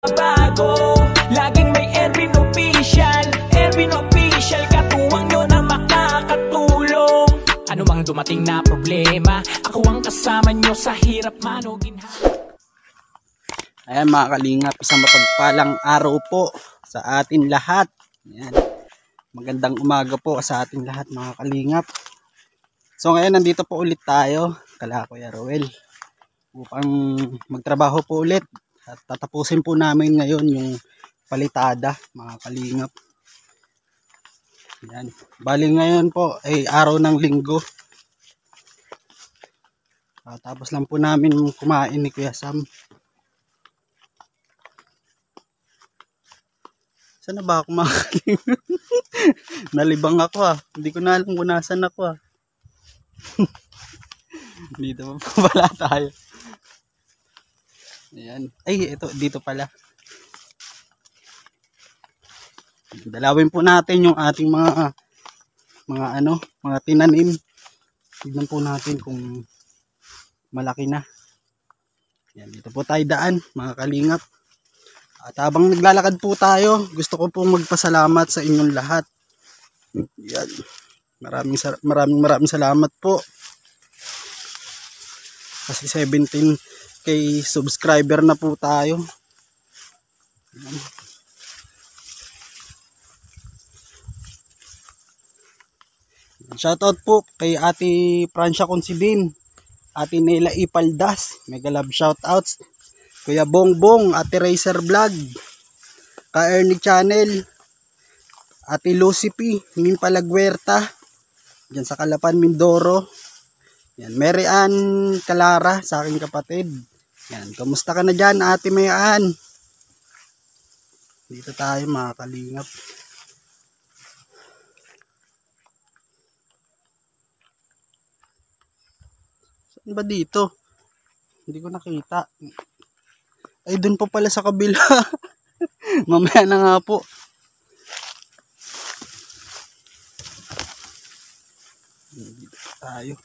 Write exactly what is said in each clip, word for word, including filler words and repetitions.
Bago, laging may Erwin Official, Erwin Official, katuwang nyo na makakatulong. Ano mang dumating na problema, ako ang kasama nyo sa hirap man o ginhawa. Ayan mga kalingap, isang mapagpalang araw po sa atin lahat. Ayan. Magandang umaga po sa ating lahat mga kalingap. So ngayon nandito po ulit tayo, kala Kuya Roel, upang magtrabaho po ulit. At tatapusin po namin ngayon yung palitada mga kalingap. Yan. Bali ngayon po ay araw ng linggo. Uh, tapos lang po namin kumain ni Kuya Sam. Saan na ba ako mga kalingap? Nalibang ako ah. Hindi ko na alam kung nasan ako ah. Dito pa pala tayo. Ayan. Ay, ito, dito pala. Dalawin po natin yung ating mga mga ano, mga tinanim. Tignan po natin kung malaki na. Ayan, dito po tayo daan, mga kalingap. At habang naglalakad po tayo, gusto ko pong magpasalamat sa inyong lahat. Ayan. Maraming maraming maraming salamat po. Kasi seventeen K subscriber na po tayo. Shoutout po kay Ate Francia Consibin, Ate Nela Ipaldas, mega love shoutouts. Kuya Bongbong, Ate Racer Vlog, Ka Ernie Channel, Ate Lucy P, Min Palagwerta, dyan sa Calapan, Mindoro. Yan, Mary Ann Calara, sa aking kapatid. Yan, kumusta ka na dyan, Ate Mayan? Dito tayo mga kalingap. Saan ba dito? Hindi ko nakita. Ay, dun po pala sa kabila. Mamaya na nga po. Dito tayo.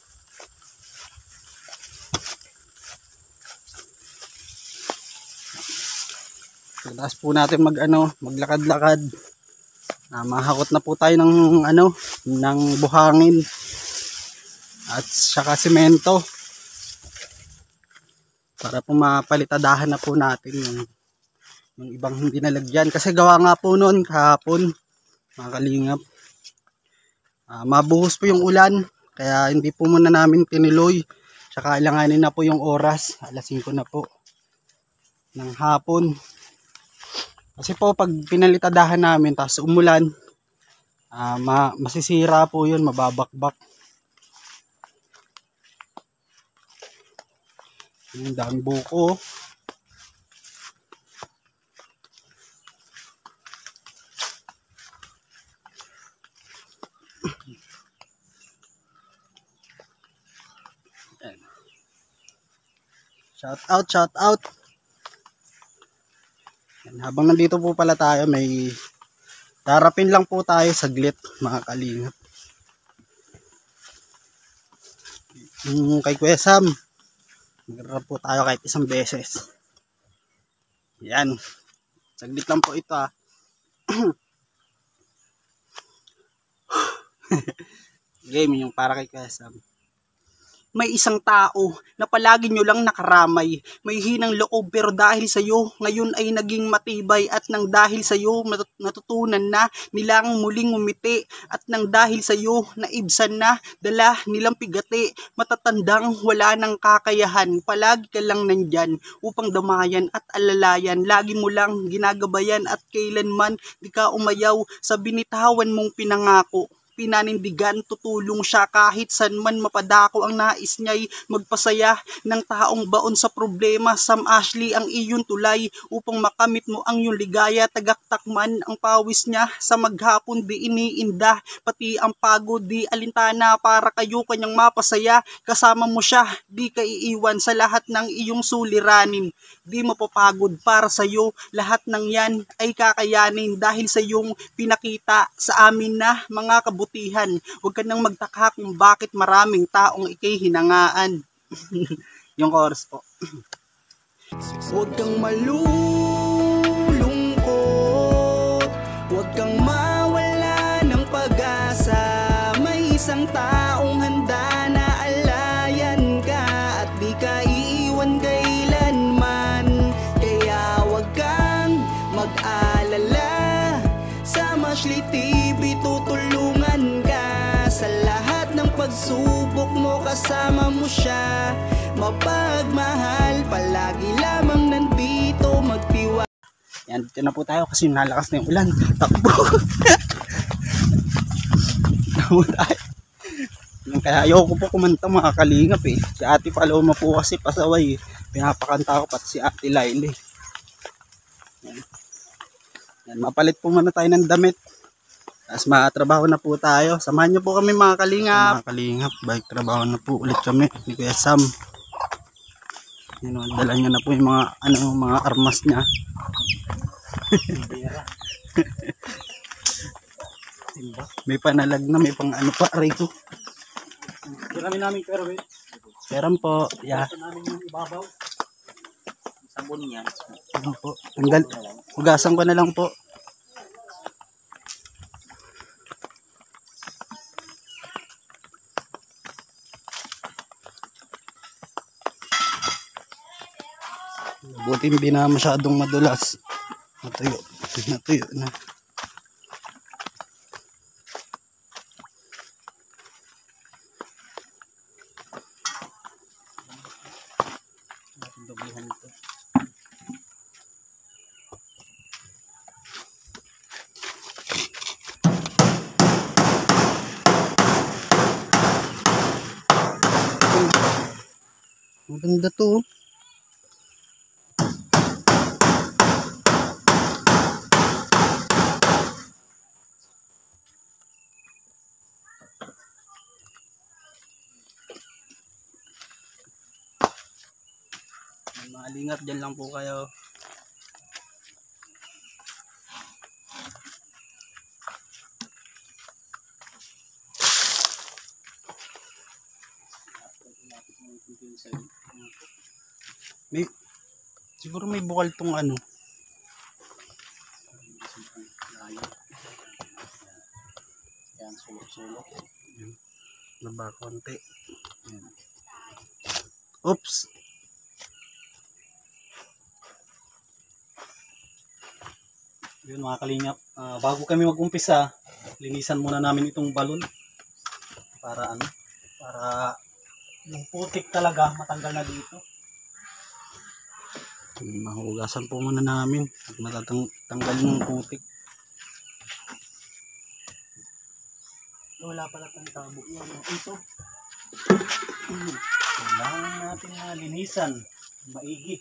Tapos po natin mag ano, maglakad-lakad. Ah, mahakot na po tayo ng ano, ng buhangin at saka semento para po mapalitadahan na po natin yung, yung ibang hindi nalagyan. Kasi gawa nga po noon kahapon, mga kalingap, ah, mabuhos po yung ulan, kaya hindi po muna namin tinuloy. Saka ilanganin na po yung oras, alas singko na po ng hapon. Kasi po pag pinalitadahan namin tapos umulan, uh, ma masisira po yun, mababakbak. Yung daming buko. Shout out, shout out. Habang nandito po pala tayo, may darapin lang po tayo saglit mga kalingap. Yung kay Kuya Sam, nagrarap po tayo kahit isang beses. Yan, saglit lang po ito ah. Game yung para kay Kuya Sam. May isang tao na palagi nyo lang nakaramay, may hinang loob pero dahil sa'yo, ngayon ay naging matibay at nang dahil sa'yo, natutunan na nilang muling umiti at nang dahil sa'yo, naibsan na, dala nilang pigati, matatandang wala nang kakayahan, palagi ka lang nandyan upang damayan at alalayan, lagi mo lang ginagabayan at kailanman di ka umayaw sa binitawan mong pinangako. Pinanindigan, tutulong siya kahit saan man mapadako ang nais niya'y magpasaya ng taong baon sa problema. Sam Ashley ang iyong tulay upang makamit mo ang iyong ligaya. Tagaktakman ang pawis niya sa maghapon di iniinda, pati ang pagod di alintana para kayo kanyang mapasaya. Kasama mo siya, di ka iiwan sa lahat ng iyong suliranin. Di mapapagod para sa iyo, lahat ng yan ay kakayanin dahil sa iyong pinakita sa amin na mga kabutihan. Huwag ka nang magtaka kung bakit maraming taong ikay hinangaan. Yung chorus po. Huwag kang malu isang taong handa na alayan ka at di ka iiwan kailanman. Kaya wag kang mag-alala, sa Mashly T V tutulungan ka. Sa lahat ng pagsubok mo kasama mo siya, mapagmahal, palagi lamang nandito, magtiwala. Yan, dito na po tayo kasi nalakas na yung ulan. Takbo. Takbo tayo. Kaya ayoko po kumanta mga kalingap eh. Si Ate Paloma po kasi pasaway eh. Pinapakanta ko pati si Ate Laila eh. Yan. Yan, mapalit po muna tayo ng damit. Tapos matrabaho na po tayo. Samahan nyo po kami mga kalingap. Mga kalingap, balik trabaho na po ulit kami ni Kuya Sam. Yan, dala niya na po yung mga, ano, mga armas niya. May panalag na, may pang ano pa, aray ko. Kiramin namin pero wait. Peram po, yeah. Namin yung ibabaw. Sabon niya. Ano po, tanggal. Hugasan ko na lang po. Buti hindi na masyadong madulas. Natuyo, natuyo na. Natin doblehan ito. Maganda to. Mga lingap, dyan lang po kayo. May, siguro may bukal tong ano. Yan, sulok-sulok. Naba konti. Yan. Oops. Yun mga kalingap, uh, bago kami mag-umpisa, linisan muna namin itong balon para ano, para yung putik talaga matanggal na dito. Mahugasan po muna namin at matatanggal yung putik. Wala pala tayong tabo yan. Ito. Kailangan natin na linisan maigi.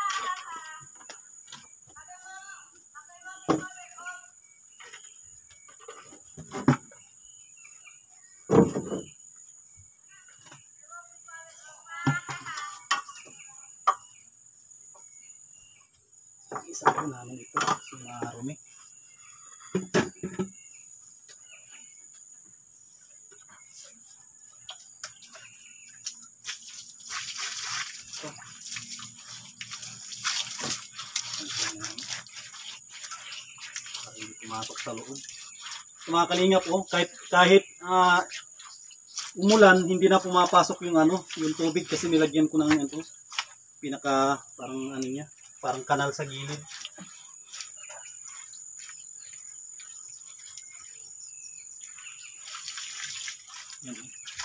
Isa po namin ito kasi marumi. Ito. Para hindi pumasok sa loob. Ito mga kalingap, oh, kahit, kahit uh, umulan, hindi na pumapasok yung ano, yung tubig kasi nilagyan ko ng ito, pinaka parang ano niya, parang kanal sa gilid. Yan.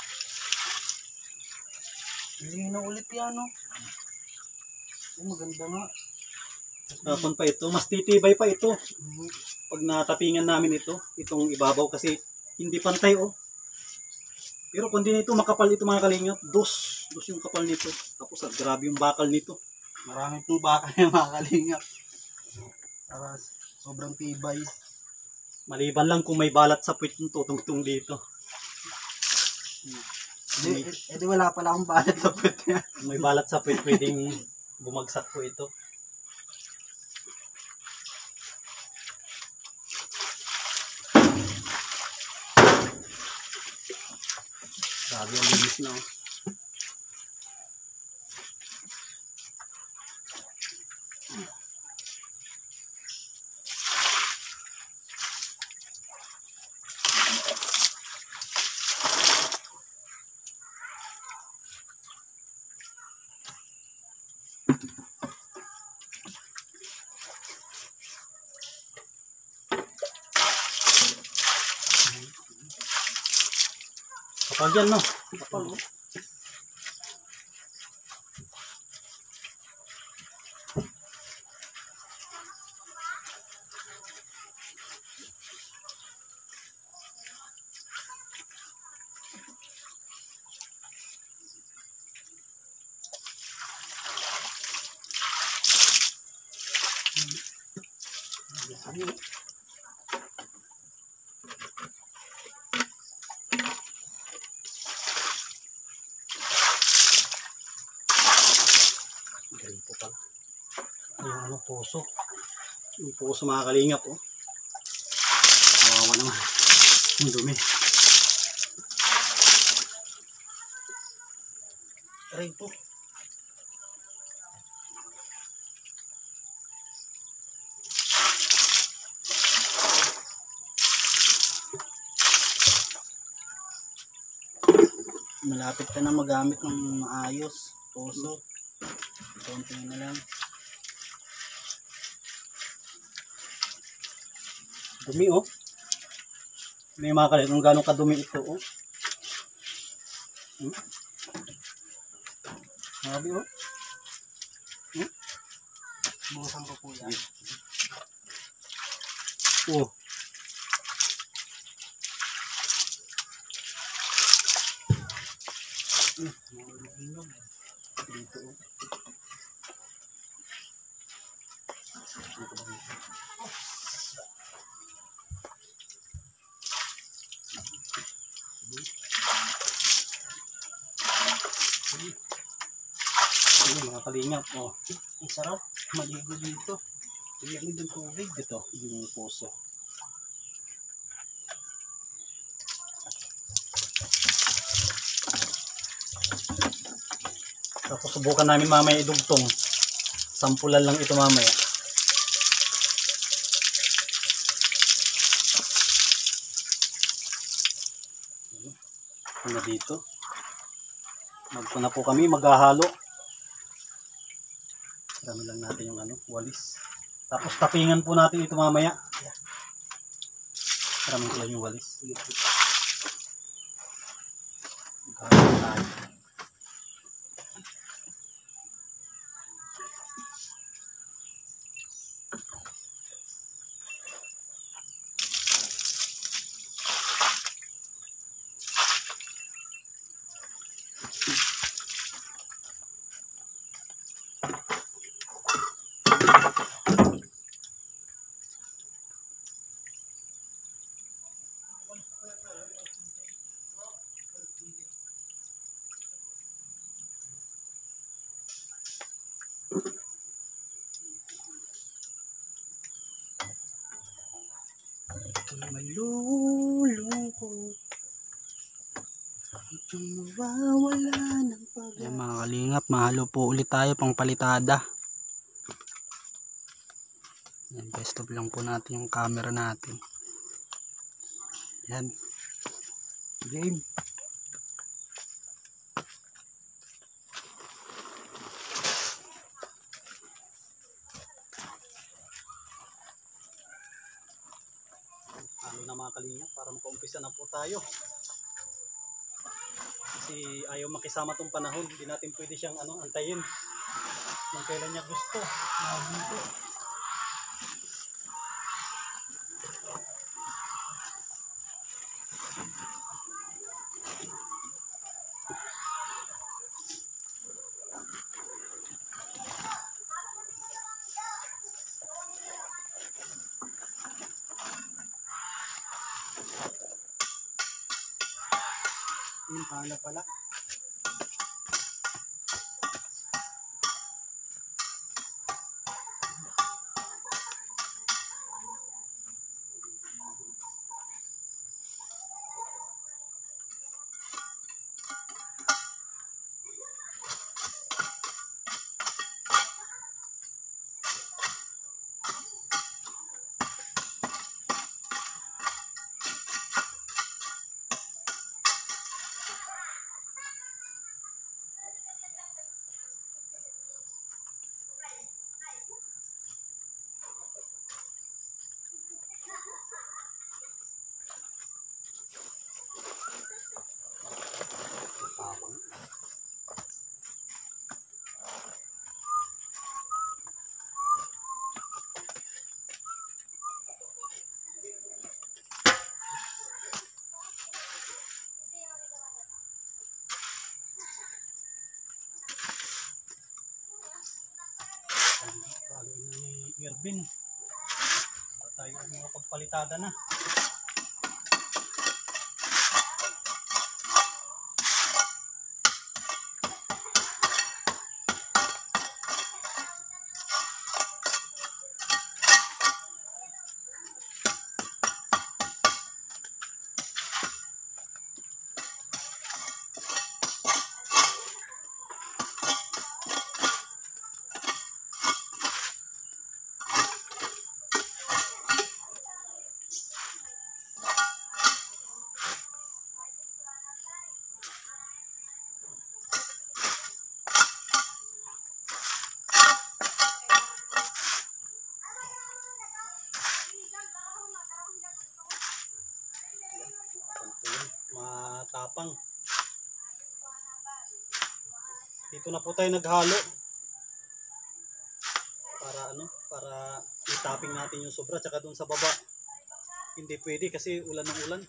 Hindi na ulit yan, no? Oh, maganda nga. Tapon pa ito, mas titibay pa ito. Pag natapingan namin ito, itong ibabaw kasi hindi pantay, oh. Pero kung di nito makapal ito mga kalingap, dos, dos yung kapal nito. Tapos ah, grabe yung bakal nito. Marami pong bakal yung mga kalingap. Para sobrang tibay. Maliban lang kung may balat sa puwit yung tutungtong dito. Edi, edi wala pala akong balat sa puwit niya. Kung may balat sa puwit, pwedeng bumagsak po ito. Grabe ang linis na, oh. Kapag yan, no? Kapag, no? Galing po pala. Yung ano, puso. Yung puso mga kalingap, oh. Kawawa naman. Yung dumi. Aray po. Malapit ka na magamit ng maayos. Puso. Konti na lang. Dumi, oh. May mga kalit kung gano'ng kadumi ito, oh. Hmm? Sabi, oh. Hmm? Bukasan ko po yan. Oh. Hmm. Dito, oh. Ini mga kalingap, oh. Ang sarap. Maligo dito. Iyan yung tubig. Ito, yung puso. Tapos subukan namin mamaya idugtong. Sampulan lang ito mamaya. Ano dito? Magpo na po kami, maghahalo. Dami lang natin yung ano, walis. Tapos tapingan po natin ito mamaya. Maraming ko lang yung walis. Maghahalo tayo. Malulungkot. Itong nawawala ng pag- Ayan mga kalingap, mahalo po ulit tayo pang palitada. Ayan, best of lang po natin yung camera natin. Ayan. Game. Ano na mga kalingap, para makaumpisa na po tayo. Kasi ayaw makisama tong panahon, hindi natin pwede siyang ano, antayin kung kailan niya gusto. Yung pala pala. Alvin. Para tayo ang mga pagpalitada na. Matapang. Dito na po tayo naghalo. Para ano, para i-topping natin yung sobra, tsaka doon sa baba. Hindi pwede kasi ulan ng ulan.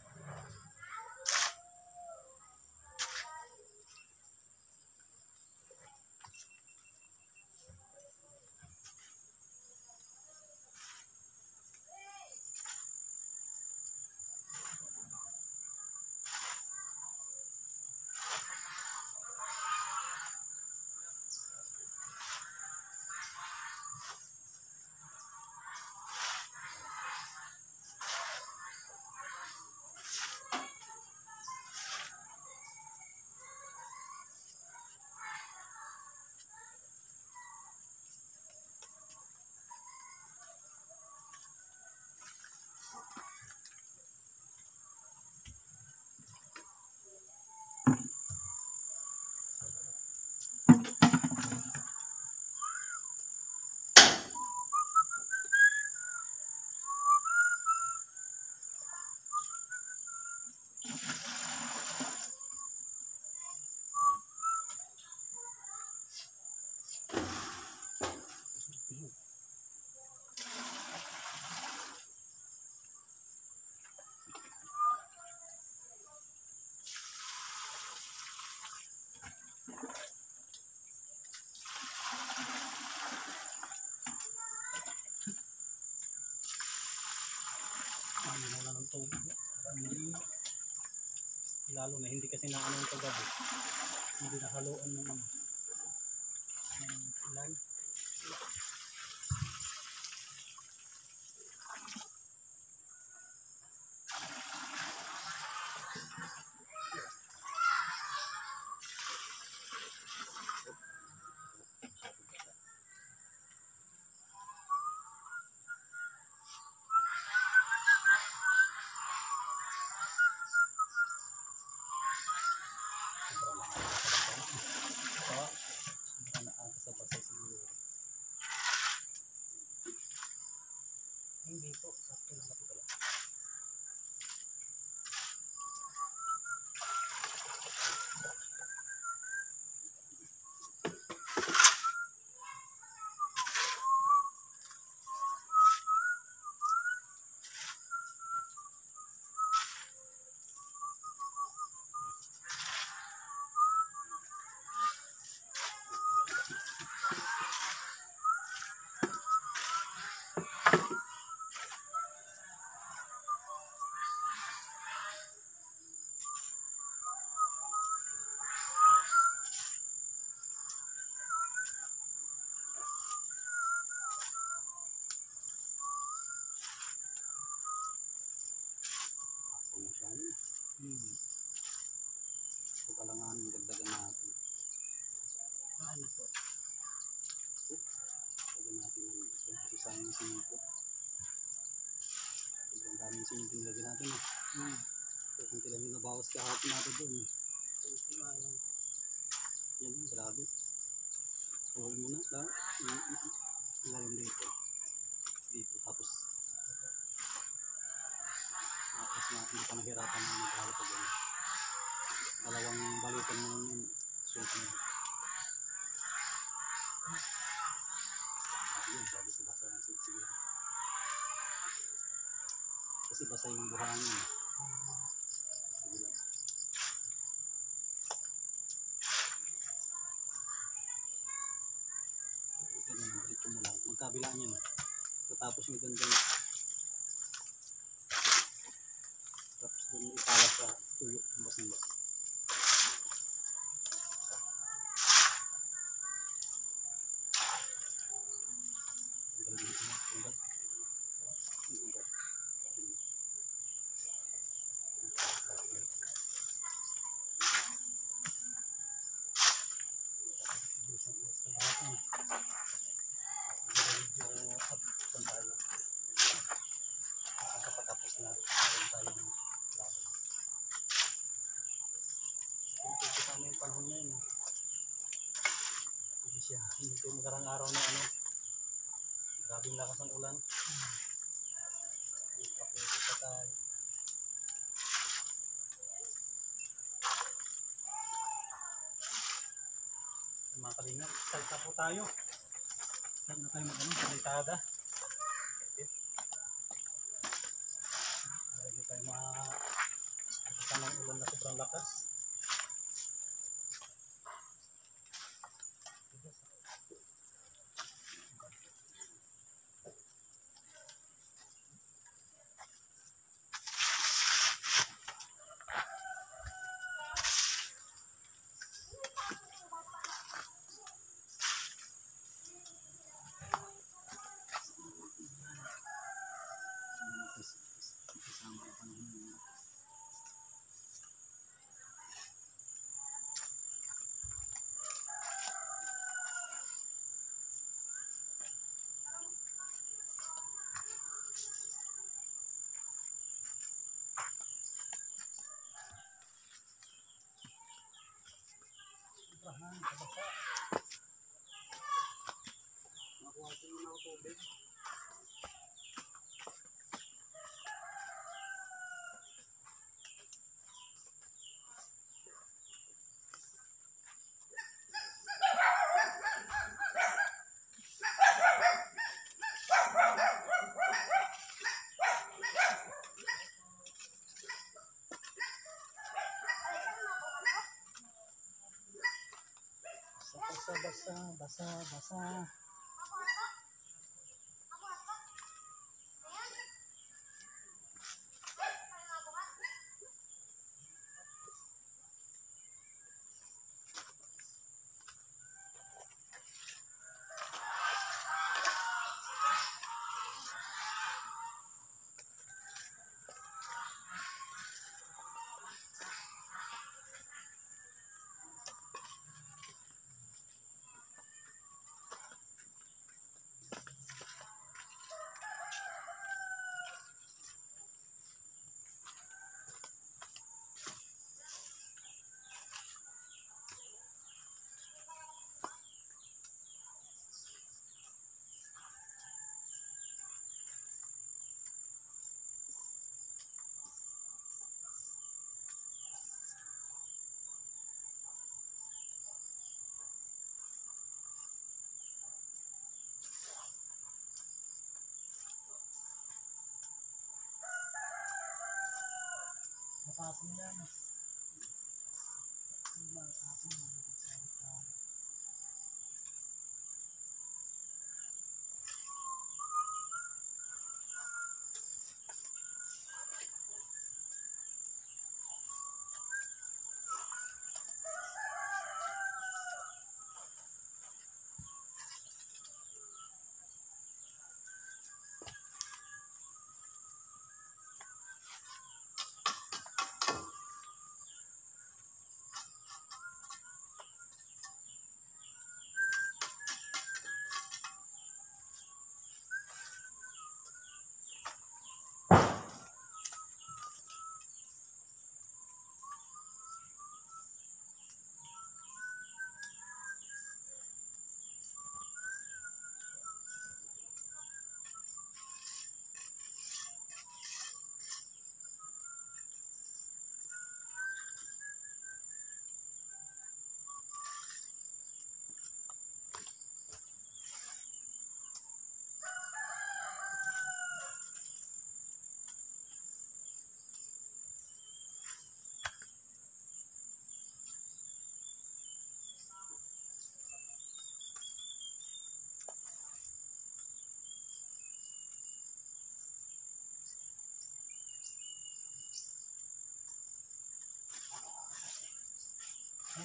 Lalo na hindi kasi na ano yung kagabi, hindi nahaluan ng ano ng ulan. Hindi po, sakto lang po pala. Hmm. Ito kalangan, dagdagan natin. Ano po? Dagdagan natin ng ito. Isang sinito. Sobrang daming sinito nilagyan natin. Eh. Hmm. So, kung kailan yung nabawas kahapon natin doon. Eh. Yan, grabe. Huwag muna. Ilalim dito. Dito. Tapos tapos na hindi ka nahirapan na maghalo pa dyan. Dalawang balikan mo yung suit mo. Ayun, sabi ko basa ng suit siguro. Kasi basa yung buhangin. Sige lang. Ito na, dito mo lang. Magkabilaan yan. Tapos yung gandang tapos doon ipala sa tuyo ng basang-bas. Tapos na tayo ng laban. Ito kami yung panahon na yun. Hindi siya. Hindi ko magarang araw na ano. Grabing lakas ng ulan. Ipaputo pa tayo. Mga kalingap, start na po tayo. Start na tayo mag-ano, salitada. Hindi tayo makakita ng ulan na sobrang lakas. Nakuha ko muna ako tubig. Basa, basa, basa, basa. Matasin yan. Matasin yan.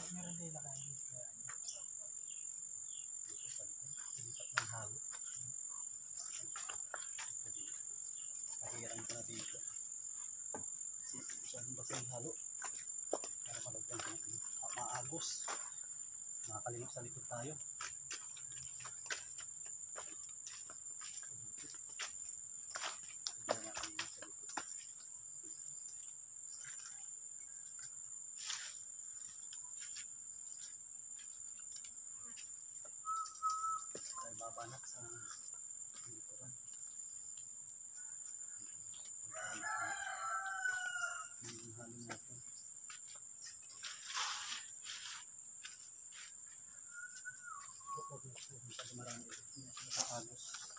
meron din nakaya dito. Silipat ng halo. Pahiran ko na dito. Saan ba siyang halo? Para malagyan ko ng maagos. Makakalingap sa likod tayo. Babanak sa likuran. Yung halo natin. Huwag mo siya masyado marami. Hindi siya nakaagos.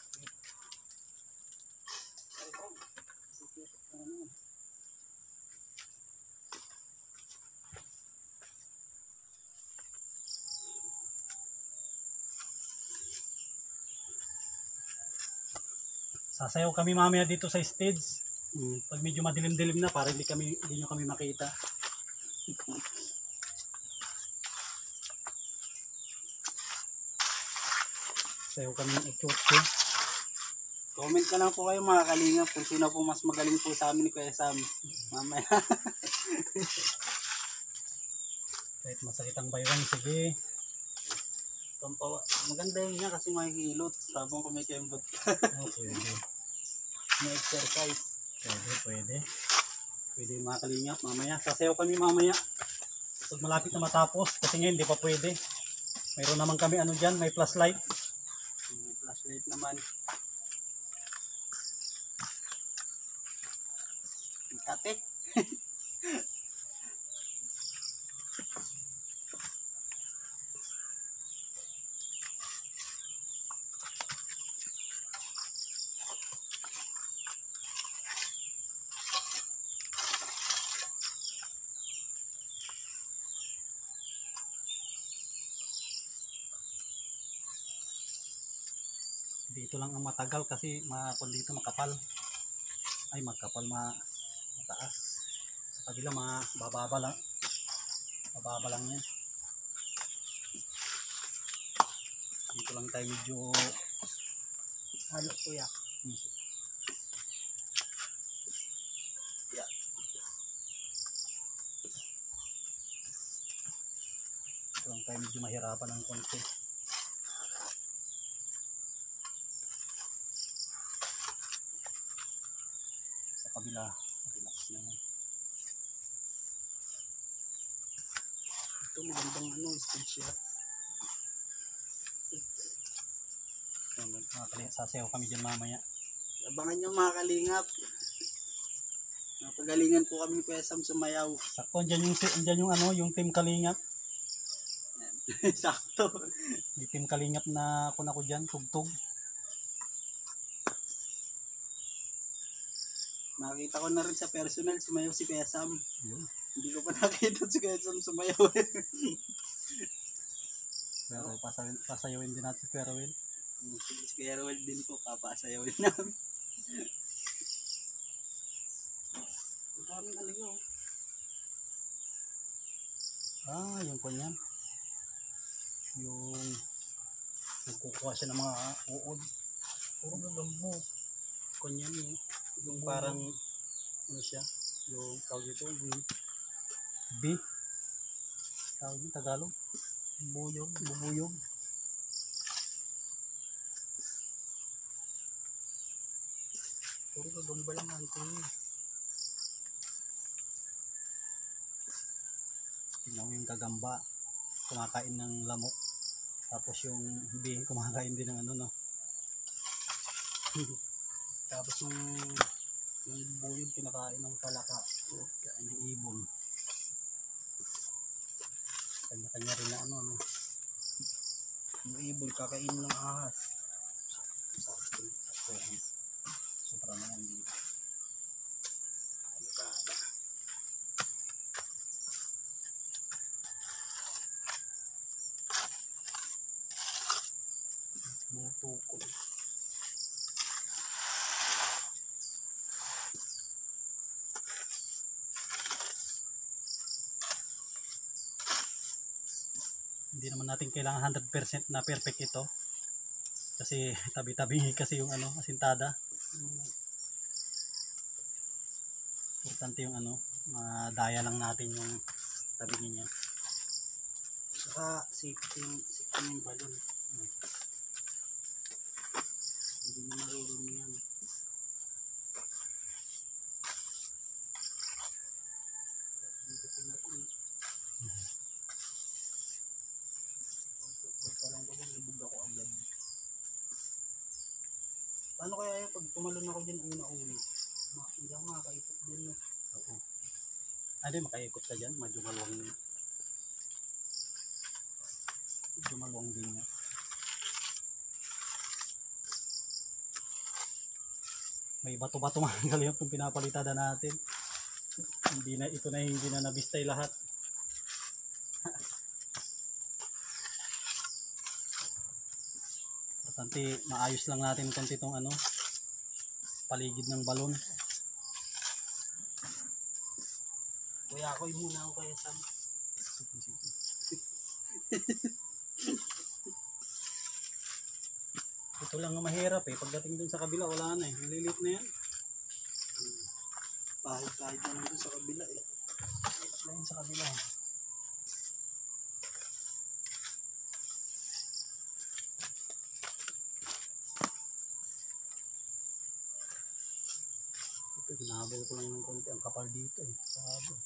Sasayaw kami mamaya dito sa stage. Hmm. Pag medyo madilim-dilim na para hindi kami hindi nyo kami makita. Sayaw kami ng utso. Comment na lang po kayo mga kalingap kung sino po mas magaling po sa amin ni Kuya Sam. Mamaya. Kahit masakit ang baywang, sige. Pampawa. Maganda yun niya kasi makikilot habang kumikembot. Oh, pwede. May exercise. Pwede, pwede. Pwede mga kalingap. Mamaya. Sasayaw kami mamaya. Pag malapit na matapos. Kasi ngayon hindi pa pwede. Mayroon naman kami ano dyan. May flashlight. May flashlight naman. Kate. Dito lang ang matagal kasi kung dito makapal. Ay makapal, ma mataas. Sa kabila mababa lang. Mababa lang yan. Dito lang tayo medyo halo kuya. Hmm. Yeah. Dito lang tayo medyo mahirapan ng konti. Kabila, relax naman. Ito magandang ano, stage siya. Sasayaw kami dyan mamaya. Abangan nyo mga kalingap. Napagalingan po kami ni Kuya Sam sumayaw. Sakto, dyan yung, dyan yung ano, yung team kalingap. Sakto. May team kalingap na kun ako dyan, tugtog. Nakita ko na rin sa personal, sumayaw si Kuya Sam. Yun. Hindi ko pa nakita si Kuya Sam sumayaw. Pero pasayawin, pasayawin din natin si Kuya Rowel. Si Kuya Rowel din po, papasayawin namin. Ang daming aliyo. Ah, yung kanyan. Yung nagkukuha siya ng mga uod. Puro gagambo. Kanyan yung yung parang ano siya, yung tawag ito, yung B, tawag yung Tagalog, bubuyog, bubuyog. Puro gagamba lang natin. Tingnan mo yung gagamba, kumakain ng lamok, tapos yung B, kumakain din ng ano, no. Tapos yung yung buyog kinakain ng palaka o kain ng ibon. Kanya-kanya rin na ano, no. Yung ibon kakain ng ahas. Sobra na yan dito. Mutukol. Hindi naman natin kailangan one hundred percent na perfect ito. Kasi tabi-tabi kasi yung ano, asintada. Importante yung ano, madaya lang natin yung tabi niya. Saka safety yung safety yung balon. Hindi na marurumi yan. Paano kaya yung pag tumalon ako dyan una-una? Ma- hindi ako makakaipot din. No? Oo. Ay, makaikot ka dyan. Medyo maluwang din. Medyo maluwang din niya. May bato-bato mga kalihap itong pinapalitada natin. Hindi na, ito na hindi na nabistay lahat. Importante, maayos lang natin konti itong ano, paligid ng balon. Kuya ako muna ako kaya Sam. Ito lang ang mahirap eh. Pagdating dun sa kabila, wala na eh. Nalilit na yan. Pahit kahit na nandun sa kabila eh. Wala yun sa kabila. Ito, hinahabol ko lang ng konti. Ang kapal dito eh. Sabi.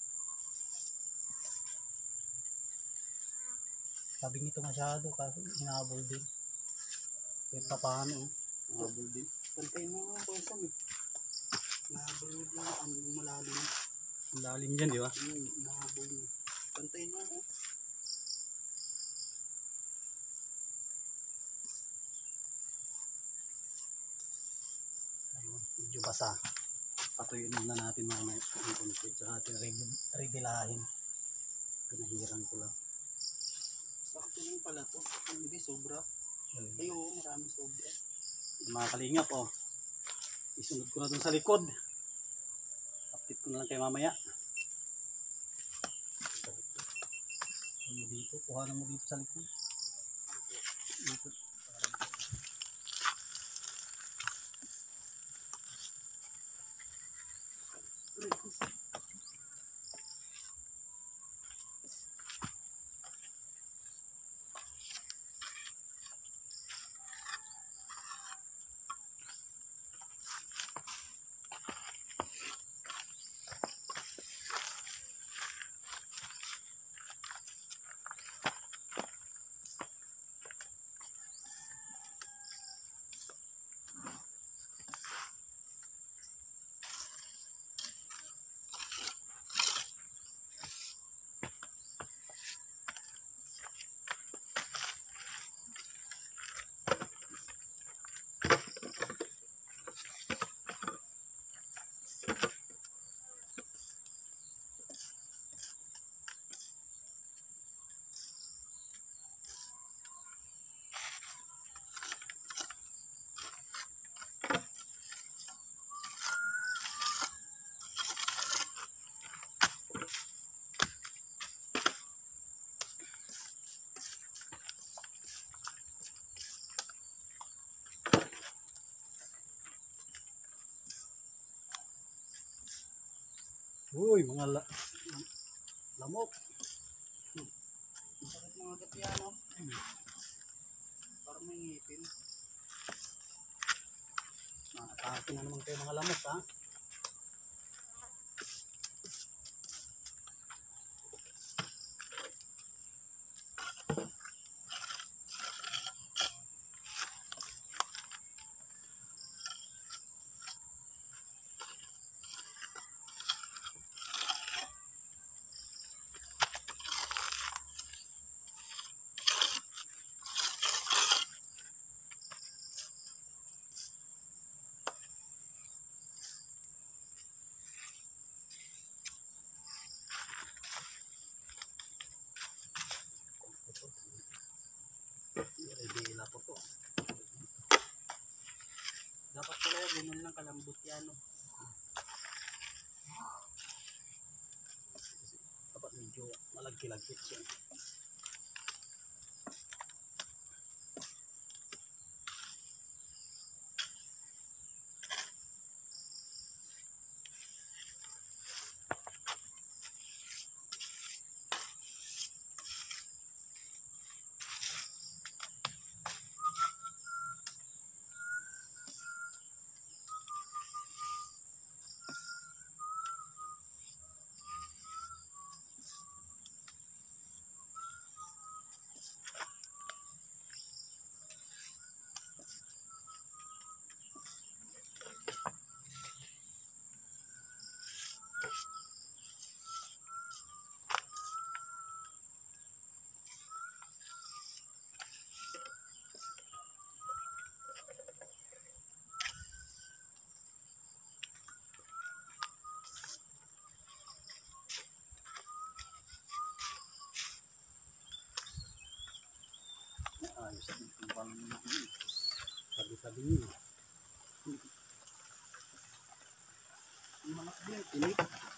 Sabi nito masyado kasi hinahabol din. Kahit pa paano eh. Hinahabol din. Pantay mo nga kaya Sam eh. Nahabol mo din ang malalim. Ang lalim dyan, di ba? Hmm, nahabol mo. Pantay mo oh. Ayun, medyo basa. Patuyuin muna natin mga ang konti. Tsaka natin regilahin. Pinahiran ko lang. Sakto lang pala to. Hindi sobra. Ay oo, marami sobra. Mga kalingap oh. Isunod ko na dun sa likod. Update ko na lang kay mamaya. Ano dito? Kuhanan mo dito sa likod. Dito. Uy, mga la lamok. Masakit mga gat yan oh. Parang may ngipin. Nakatake na naman kayo mga lamok ha. Ready po to. Dapat pala ganun lang kalambot yan oh. Dapat medyo malagkilagkit siya. Hmm. Malaki din, tinik.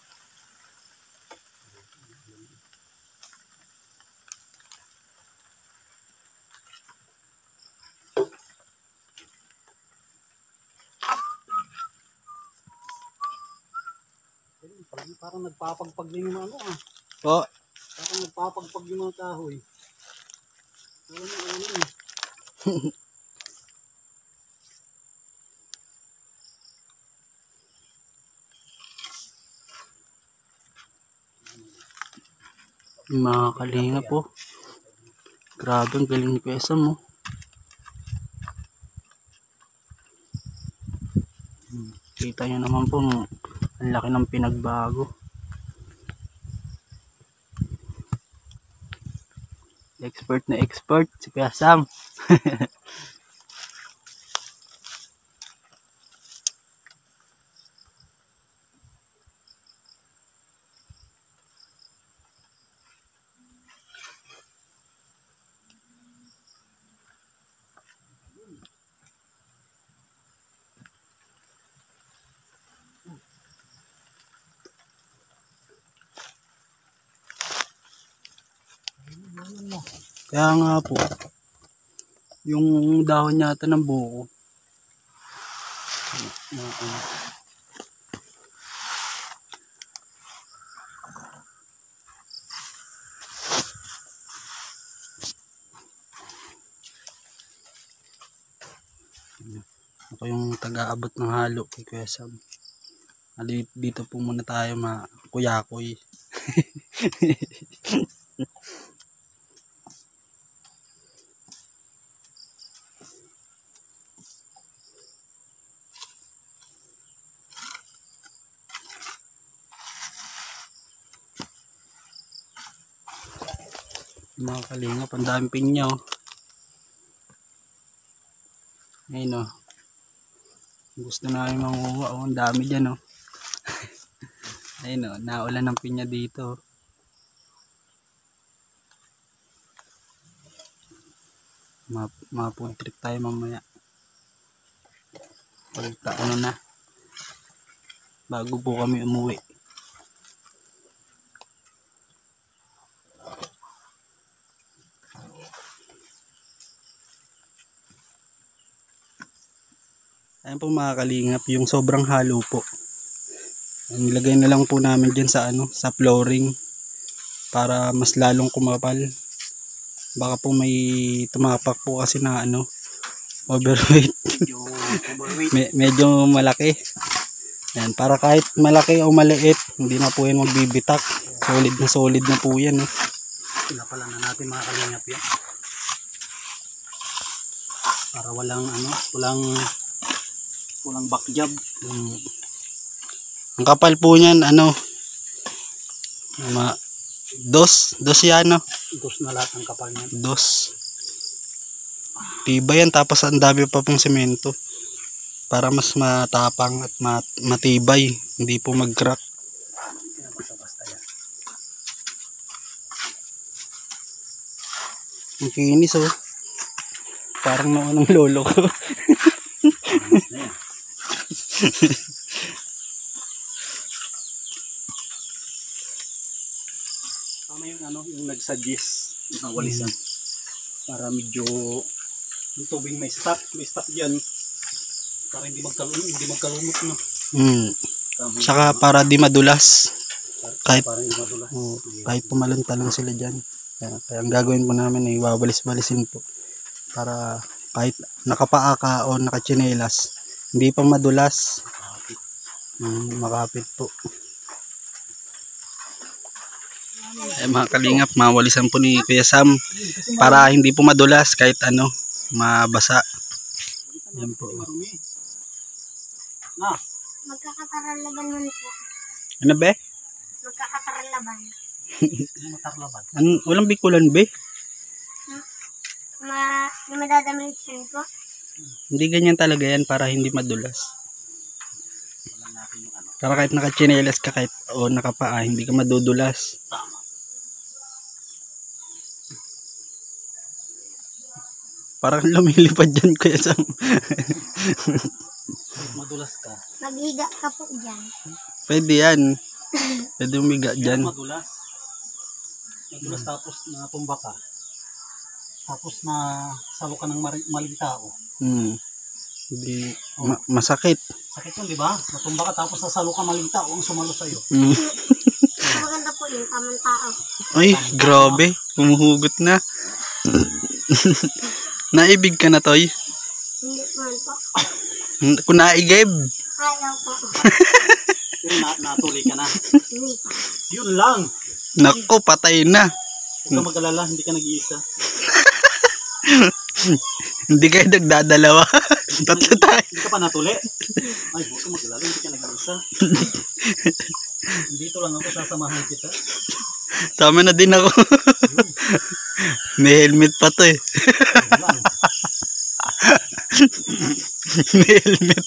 Parang nagpapagpag din yung ano ah. Po. Parang nagpapagpag yung mga kahoy. Parang ano eh. Mga kalinga po. Grabe ang galing ni Kuya Sam mo. Kita nyo naman po ang laki ng pinagbago. Expert na expert si Kuya Sam. Kaya nga po, yung dahon yata ng buko. Ako yung taga-abot ng halo kay Kuya Sam. Dito po muna tayo ma-kuyakoy. Mga kalingap, ang daming pinya oh. Ayun oh. Gusto namin manguha oh, ang dami dyan oh. Ayun oh, naulan ng pinya dito. Ma-food trip tayo mamaya. Pagka ano na, bago po kami umuwi. Ayan po mga kalingap, yung sobrang halo po. Nilagay na lang po namin dyan sa ano, sa flooring para mas lalong kumapal. Baka po may tumapak po kasi na ano, overweight. Medyo overweight. Me medyo malaki. Ayan, para kahit malaki o maliit, hindi na po yan magbibitak. Solid na solid na po yan. Eh. Pinapalan na natin mga kalingap yan. Para walang ano, walang walang backjob. Hmm. Ang kapal po niyan, ano, ma dos, dos yan, no? Dos na lahat ng kapal niyan. Dos. Tibay yan, tapos ang dami pa pong semento. Para mas matapang at mat matibay, hindi po mag-crack. Basta-basta yan. Ang kinis, oh. Parang naman ng lolo ko. Tama yung ano, yung nag-suggest ng walisan. Mm. Para medyo yung tubig may stop, may stop diyan. Para hindi magkalumot, hindi magkalumot no. Mm. Tama. Tsaka para di madulas. Kahit, para hindi madulas. oh, kahit pumalunta lang sila dyan. Kaya, kaya ang gagawin po namin ay wawalis-walisin po. Para kahit nakapaa ka o nakachinelas, hindi pa madulas. Makapit. Mm, makapit po. Eh mga kalingap, mawalisan po ni Kuya Sam para hindi po madulas kahit ano, mabasa. Yan po. Na, Magkakataralaban man po. Ano be? Magkakataralaban. matarlaban. An walang bikulan be? Ma, yung madadamay siya po. Hindi ganyan talaga yan para hindi madulas. Wala natin yung ano. Para kahit nakachinelas ka kahit o nakapaa, hindi ka madudulas. Tama. Parang lumilipad dyan, Kuya Sam. Madulas ka. Maghiga ka po dyan. Pwede yan. Pwede umiga Yan, dyan. madulas. Madulas tapos natumba ka. Tapos na salo ka ng mari- maling tao. Hmm. Hindi, ma- masakit. Sakit yun, di ba? Natumba ka tapos nasalo ka maling tao ang sumalo sa'yo. Hmm. Maganda po yung tamang tao. Ay, grabe. Humuhugot na. Naibig ka na, Toy? Hindi man po. Kung naigib. Ayaw po. Pero na, natuloy ka na. Hindi pa. Yun lang. Nako, patay na. Huwag ka mag-alala, hindi ka nag-iisa. Hindi kayo nagdadalawa. Tatlo tayo. Hindi ka pa natuli. Ay, huwag ka mag-alala, hindi ka nag-iisa. Dito lang ako, sasamahan kita. Tama na din ako. May helmet pa to eh. Yun lang. May helmet.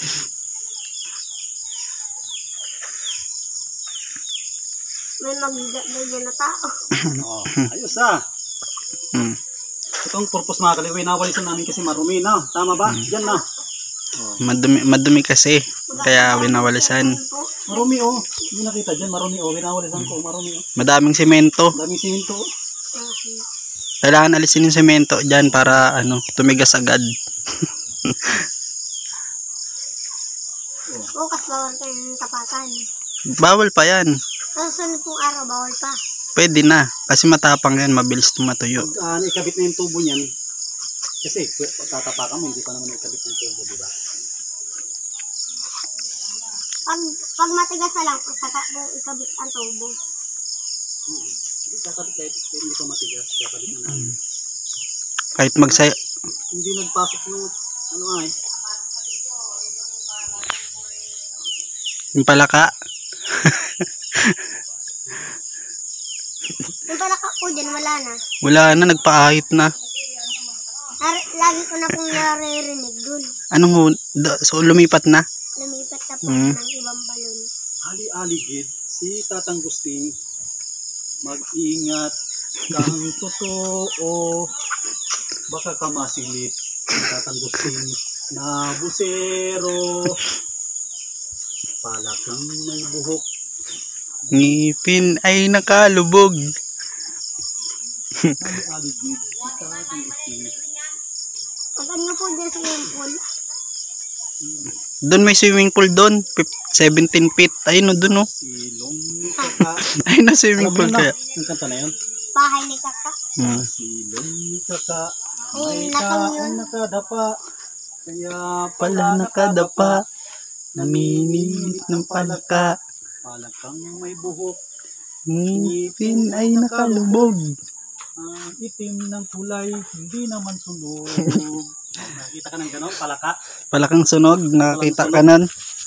May maghiga daw dyan na tao. Oh, ayos ah. Hmm. Itong purpose mga kaliway, nawalisan namin kasi marumi na. Tama ba? Yan na. Oh. Madumi, madumi kasi. Kaya winawalisan. Marumi oh. Hindi nakita dyan, marumi oh. Winawalisan ko, marumi oh. Madaming semento. Daming siminto oh. Okay. Kailangan alisin yung semento dyan para ano, tumigas agad. Bukas bawal kayo ng tapakan. Bawal pa yan. Sa sunod pong araw, bawal pa. Pwede na. Kasi matapang yan, mabilis tumatuyo. Pag uh, ikabit na yung tubo niyan, kasi pag tatapakan mo, hindi pa naman ikabit yung tubo, di ba? Pag, pag matigas na lang po, saka po ikabit ang tubo. Hmm. Hindi kakabit kahit kahit hindi pa matigas, kakabit na namin. Hmm. Kahit magsay... Hindi nagpasok yung ano ay. Yung palaka. Yung palaka po dyan, wala na. Wala na, nagpaahit na. Nar- lagi ko na pong naririnig dun. Anong ho? da- So lumipat na? Lumipat na po Mm. ng ibang balon. Ali-aligid, si Tatang Gusting, mag-ingat kang totoo, baka ka masilip. Si Tatang Gusting na busero, palakang may buhok. Ngipin ay nakalubog. Ali-aligid, si Tatang Gusting. Pagkan nyo po dyan sa yung pool, Doon may swimming pool doon. Fif- seventeen feet. Ayun o, doon o. Silong kaka. Ayun na swimming Alam mo pool na, kaya. yung kanta na yun. bahay ni Kaka. Hmm. Silong kaka, Ayun, may nakang taong yun. nakadapa. Kaya Pala nakadapa. Namimilit ng palaka. palakang may buhok. Ngipin ay nakalubog. Ang itim ng kulay, hindi naman sunog. Nakita ka ng gano'n, palaka. Palakang sunog. Nakakita ka nun.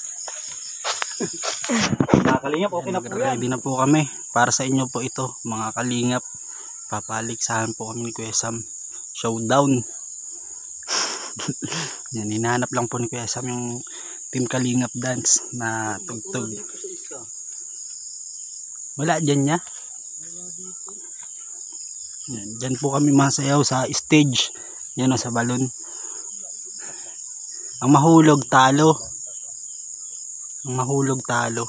Mga kalingap, okay na po yan. Ready na po kami. Para sa inyo po ito, mga kalingap. Papaliksahan po kami ni Kuya Sam. Showdown. Yan, hinahanap lang po ni Kuya Sam yung Team Kalingap Dance na tugtog. Wala dyan niya. Yan, dyan po kami masayaw sa stage. Yan o, sa balon. Ang mahulog talo. Ang mahulog talo.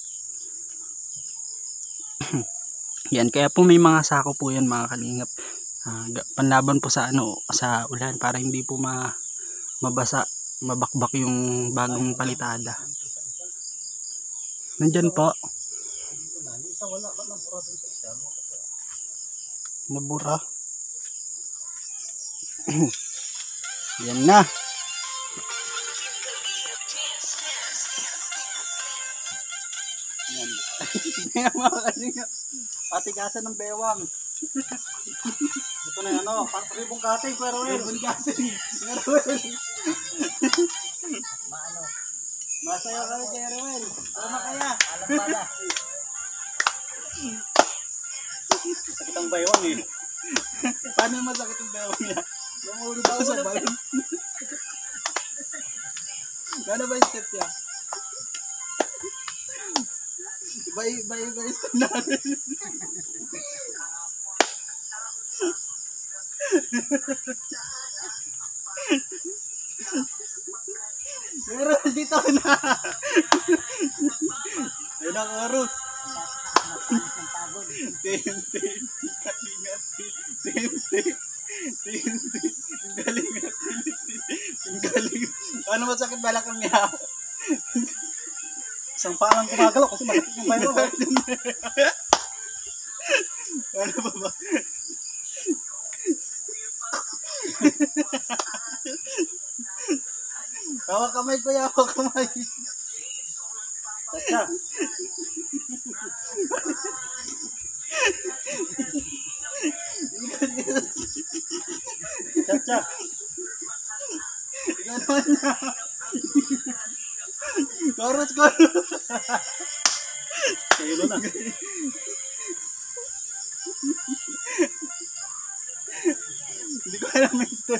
Yan, kaya po may mga sako po yan mga kalingap. Uh, panlaban po sa ano, sa ulan para hindi po ma mabasa, mabakbak yung bagong palitada. Nandyan po. Nabura. Yan na. Yan. Yan mga kalingap. Patigasan ng bewang. Ito na yan, ano, parang ribong cutting, pero eh. Ribon cutting. Maano? Masayaw kami kay Ruel. Tama kaya. Alam pala. Sakit ang baywang eh. Paano masakit yung bewang niya? Namulog ako sa balon. Gano ba yung step niya? Iba iba iba yung step natin. Pero dito na. Ayun ang oras. Tim, tim, kalingat, tim, tim, tim, tim, kalingat, tim, kalingat. Paano masakit balakang niya? Isang parang gumagalaw kasi masakit yung bayo. Paano ba ba? Hawak kamay ko, hawak kamay. Tatsa. Tatsa. Ikaw naman niya. Chorus, chorus. Kayo na. Hindi ko alam yung step.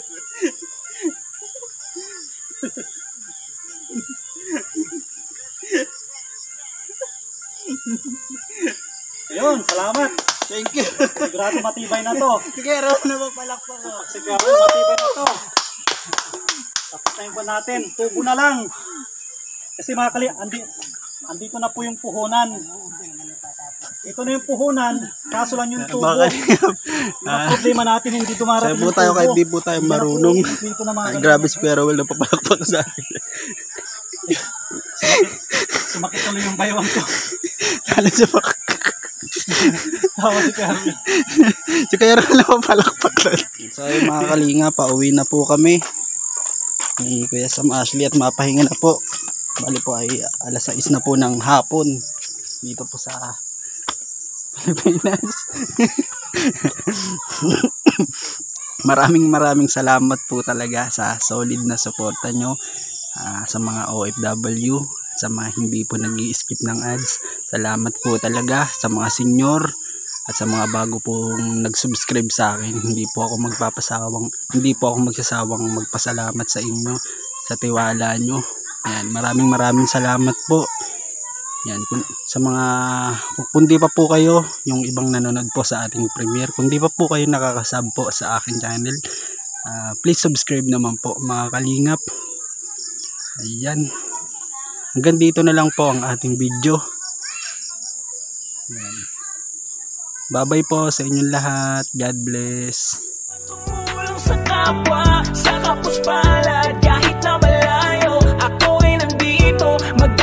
Ayun, salamat. Thank you. Sigurado matibay na to. Sige, raw na magpalakpak ko. Sigurado matibay na to. Tapos na yung buwan natin. Tubo na lang. Kasi mga kali, andi, andito na po yung puhunan. Ito na yung puhunan. Kaso lang yung tubo. Yung problema natin, hindi dumarating Sabi po tayo kahit di po tayo marunong. Dito na mga Ay, grabe si Perowell na papalakpak sa akin. Sumakit, sumakit tuloy yung baywang ko. Kala siya pa. Tawa si Perowell. Si Kaya na papalakpak lang. So ayun mga kalinga, pauwi na po kami. Ni Kuya Sam Ashley at mapahinga na po. Bali po ay alas sais na po ng hapon dito po sa Pilipinas. Maraming maraming salamat po talaga sa solid na suporta nyo, uh, sa mga O F W, sa mga hindi po nag-i-skip ng ads. Salamat po talaga sa mga senior at sa mga bago pong nag-subscribe sa akin. Hindi po ako magpapasawang, hindi po ako magsasawang magpasalamat sa inyo sa tiwala nyo. Yan, maraming maraming salamat po. Yan, kung, sa mga kung di pa po kayo, yung ibang nanonood po sa ating premiere, kung di pa po kayo nakakasub po sa aking channel, uh, please subscribe naman po mga kalingap. Ayan. Hanggang dito na lang po ang ating video. Yan. Bye-bye po sa inyong lahat. God bless. Tumulong sa kapwa, sa kapos palad, kahit na malayo, ako ay nandito. Mag